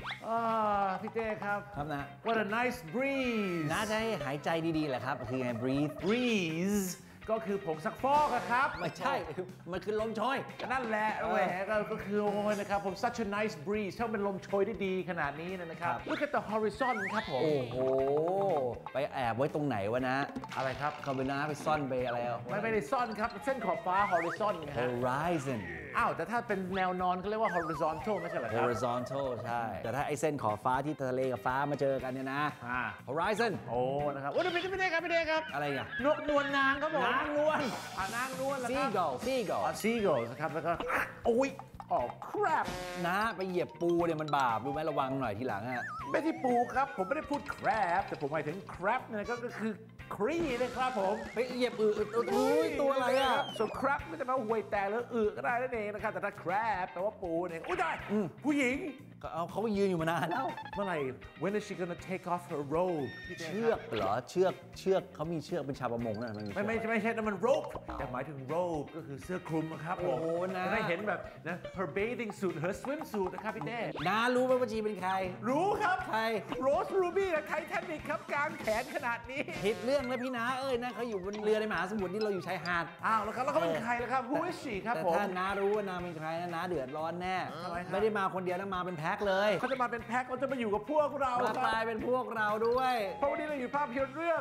พี่เต้ครับครับนะ What a nice breeze น่าจะให้หายใจดีๆแหละครับคือไง breeze ก็คือผงซักฟอกครับไม่ใช่มันคือลมโชยนั่นแหละแหวก็คือโอ้ยนะครับผม such a nice breeze ถ้าเป็นลมโชยได้ดีขนาดนี้นะครับ Look at the horizon ครับผมโอ้โหไปแอบไว้ตรงไหนวะนะอะไรครับเขาไปนะไปซ่อนไปอะไรไม่ได้ซ่อนครับเส้นขอบฟ้า horizon นะฮะ horizon อ้าวแต่ถ้าเป็นแนวนอนเขาเรียกว่า horizontal ไม่ใช่เหรอครับ horizontal ใช่แต่ถ้าไอ้เส้นขอบฟ้าที่ทะเลกับฟ้ามาเจอกันเนี่ยนะ horizon โอ้นะครับโอ้พี่เต้ครับอะไรอ่ะนกนวลนางครับผมนางนวลนางนวลแล้ว seagull นะครับแล้วก็โอ้ยcrap นะไปเหยียบปูเนี่ยมันบาปรู้ไหมระวังหน่อยทีหลังฮะไม่ที่ปูครับผมไม่ได้พูด crab แต่ผมหมายถึง crab เนี่ยก็คือครีนะครับผมไปเหยียบตัวอะไรอ่ะ so crab ไม่จะมาห่วยแต่หรือก็ได้นั่นเองนะครับแต่ถ้า crab แปลว่าปูเนี่ยอุ้ยได้ผู้หญิงเขายืนอยู่มานานแล้วเมื่อไหร่ when is she gonna take off her robe เชือกเหรอเชือกเขามีเชือกเป็นชาวประมงนะไม่ใช่นั่นมัน rope แต่หมายถึง robe ก็คือเสื้อคลุมนะครับผมโอ้นะได้เห็นแบบนะ her bathing suit her swim suit นะครับพี่เต้น้ารู้ไหมว่าจีเป็นใครรู้ครับใคร Rose Ruby กับไททานิคครับกลางแขนขนาดนี้ผิดเรื่องแล้วพี่น้านะเขาอยู่บนเรือในมหาสมุทรนี่เราอยู่ชายหาดแล้วครับแล้วเขาเป็นใครล่ะครับ Who is she ครับผมแต่ถ้าน้ารู้ว่าน้าเป็นใครนะน้าเดือดร้อนแน่ไม่ได้มาคนเดียวนะมาเป็นแพ็คเลยเขาจะมาเป็นแพ็คเขาจะมาอยู่กับพวกเรามากลายเป็นพวกเราด้วยเพราะวันนี้เราอยู่ภาพยนตร์เรื่อง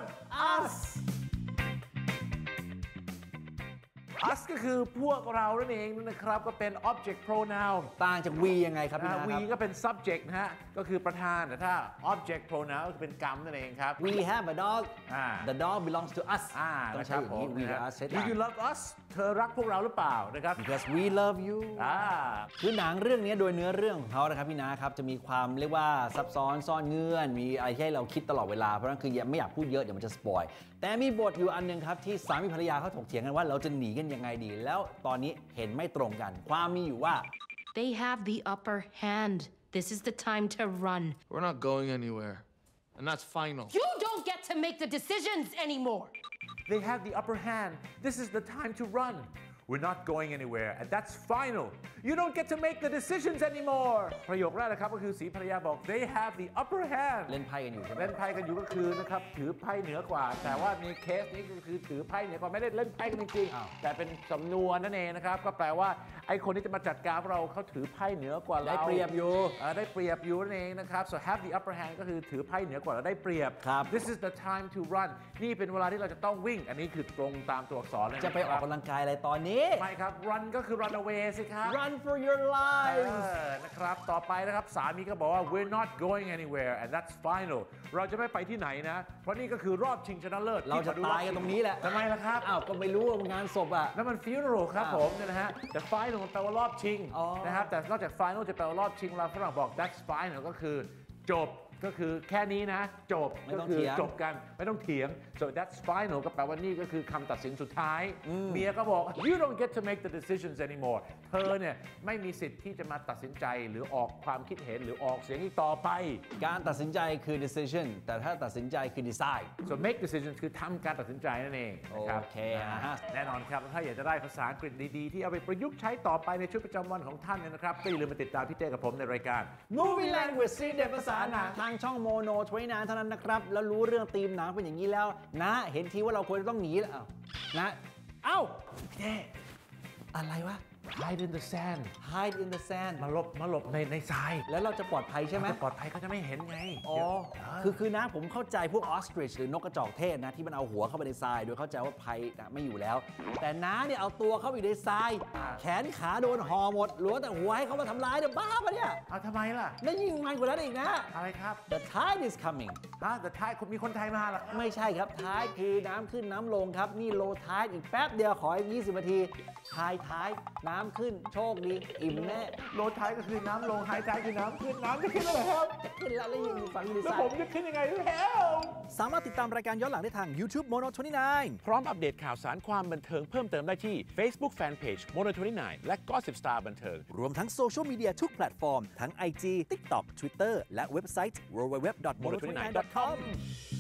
Us ก็คือพวกเรานั่นเองนะครับก็เป็น object pronoun ต่างจาก we ยังไงครับพี่นะ we ก็เป็น subject นะฮะก็คือประธานแต่ถ้า object pronoun ก็เป็นกรรมนั่นเองครับ we have a dog the dog belongs to us ต้องใช้อย่างนี้ we us Do you love us เธอรักพวกเราหรือเปล่านะครับ because we love you คือหนังเรื่องนี้โดยเนื้อเรื่องของเขานะครับพี่นะครับจะมีความเรียกว่าซับซ้อนซ่อนเงื่อนมีอะไรให้เราคิดตลอดเวลาเพราะนั้นคือไม่อยากพูดเยอะเดี๋ยวมันจะสปอยแต่มีบทอยู่อันนึงครับที่สามีภรรยาเขาถกเถียงกันว่าเราจะหนีกันยังไงดีแล้วตอนนี้เห็นไม่ตรงกันความมีอยู่ว่า They have the upper hand. This is the time to run. We're not going anywhere. And that's final. You don't get to make the decisions anymore. They have the upper hand. This is the time to run. We're not going anywhere and that's final. You don't get to make the decisions anymore. ประโยคแรกนะครับก็คือสีภรรยาบอก They have the upper hand. เล่นไพ่กันอยู่ใช่ไหมเล่นไพ่กันอยู่ก็คือนะครับถือไพ่เหนือกว่าแต่ว่าในเคสนี้ก็คือถือไพ่เหนือกว่าไม่ได้เล่นไพ่กันจริงๆแต่เป็นสำนวนนั่นเองนะครับก็แปลว่าไอ้คนที่จะมาจัดการเราเขาถือไพ่เหนือกว่าเราได้เปรียบอยู่ได้เปรียบอยู่นั่นเองนะครับ so have the upper hand ก็คือถือไพ่เหนือกว่าเราได้เปรียบ This is the time to run นี่เป็นเวลาที่เราจะต้องวิ่งอันนี้คือตรงตามตัวอักษรเลยจะไปออกกำลังกายอะไรตอนนี้ไม่ครับ run ก็คือ run away สิครับ run for your life นะครับต่อไปนะครับสามีก็บอกว่า we're not going anywhere and that's final เราจะไม่ไปที่ไหนนะเพราะนี่ก็คือรอบชิงชนะเลิศเราจะตายกันตรงนี้แหละทำไมล่ะครับก็ไม่รู้ว่างานศพอ่ะนั่นมัน funeral ครับผมเนี่ยนะฮะแต่ final มันแปลว่ารอบชิงนะครับแต่นอกจาก final จะแปลว่ารอบชิงเราฝรั่งบอก that's final ก็คือจบก็คือแค่นี้นะจบก็คือจบกันไม่ต้องเถียง so that's final ก็แปลว่านี่ก็คือคำตัดสินสุดท้ายเมียก็บอก you don't get to make the decisions anymore เธอเนี่ยไม่มีสิทธิ์ที่จะมาตัดสินใจหรือออกความคิดเห็นหรือออกเสียงอีกต่อไปการตัดสินใจคือ decision แต่ถ้าตัดสินใจคือ decide so make decisions คือทำการตัดสินใจนั่นเองโอเคแน่นอนครับถ้าอยากจะได้ภาษาอังกฤษดีๆที่เอาไปประยุกต์ใช้ต่อไปในชีวิตประจำวันของท่านเนี่ยนะครับก็อย่าลืมมาติดตามพี่เต้กับผมในรายการ Movie Language ซีเด็ดภาษาหนังทางช่องโมโน29เท่านั้นนะครับแล้วรู้เรื่องธีมหนังเป็นอย่างนี้แล้วนะเห็นทีว่าเราควรจะต้องหนีแล้วนะพี่เต้อะไรวะ hide in the sand hide in the sand มาหลบในทรายแล้วเราจะปลอดภัยใช่ไหมปลอดภัยเขาจะไม่เห็นไงคือนะผมเข้าใจพวกออสตริชหรือนกกระจอกเทศนะที่มันเอาหัวเข้าไปในทรายโดยเข้าใจว่าภัยไม่อยู่แล้วแต่น้าเนี่ยเอาตัวเข้าไปในทรายแขนขาโดนห่อหมดเหลือแต่หัวให้เขามาทำร้ายเนี่ยบ้าปะเนี่ยทำไมล่ะแล้วยิ่งมันกว่านั้นอีกนะอะไรครับ The tide is coming The tide มีคนไทยมาหรอไม่ใช่ครับ tide คือน้ำขึ้นน้ำลงครับนี่ low tide อีกแป๊บเดียวขออีก20 นาที high tide น้ำขึ้นโชคดีอิ่มแน่ low tide ก็คือน้ำลง high tide คือน้ำขึ้นน้ำจะขึ้นแล้วเหรอครับจะขึ้นแล้วยังอยู่ฝั่งดีไซน์แล้วผมจะขึ้นยังไงแล้วสามารถติดตามรายการย้อนหลังได้ทาง YouTube Mono 29 พร้อมอัปเดตข่าวสารความบันเทิงเพิ่มเติมได้ที่ Facebook Fanpage Mono 29และ Gossip Star บันเทิงรวมทั้งโซเชียลมีเดียทุกแพลตฟอร์มทั้ง IG TikTok Twitter และเว็บไซต์ www.mono29.com